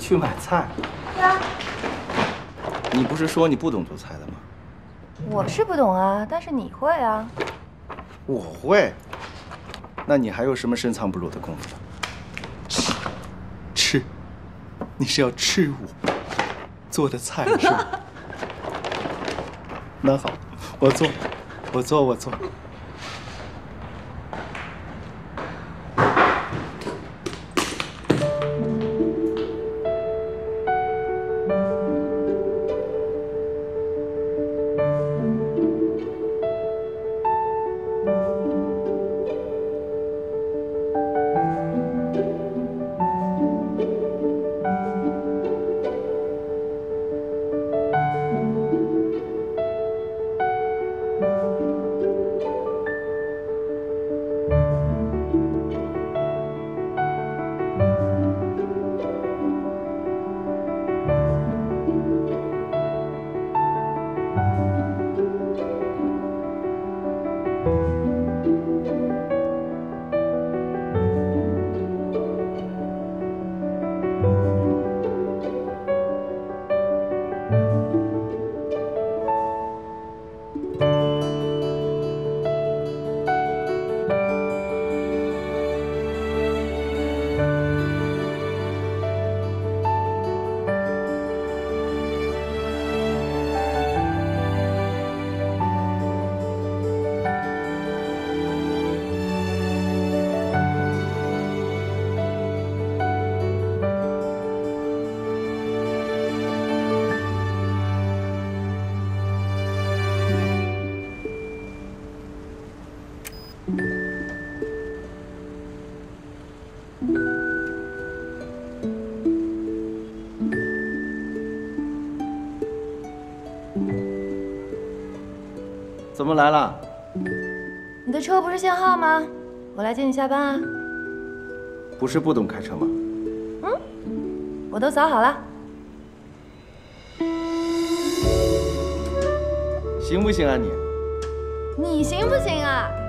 去买菜。 呀， 你不是说你不懂做菜的吗？ 我是不懂啊，但是你会啊。 我会。那你还有什么深藏不露的功夫呢？吃，你是要吃我做的菜是吗？那好，我做。 怎么来了？ 你的车不是限号吗？我来接你下班啊。 不是不懂开车吗？ 嗯，我都扫好了。 行不行啊你？ 你行不行啊？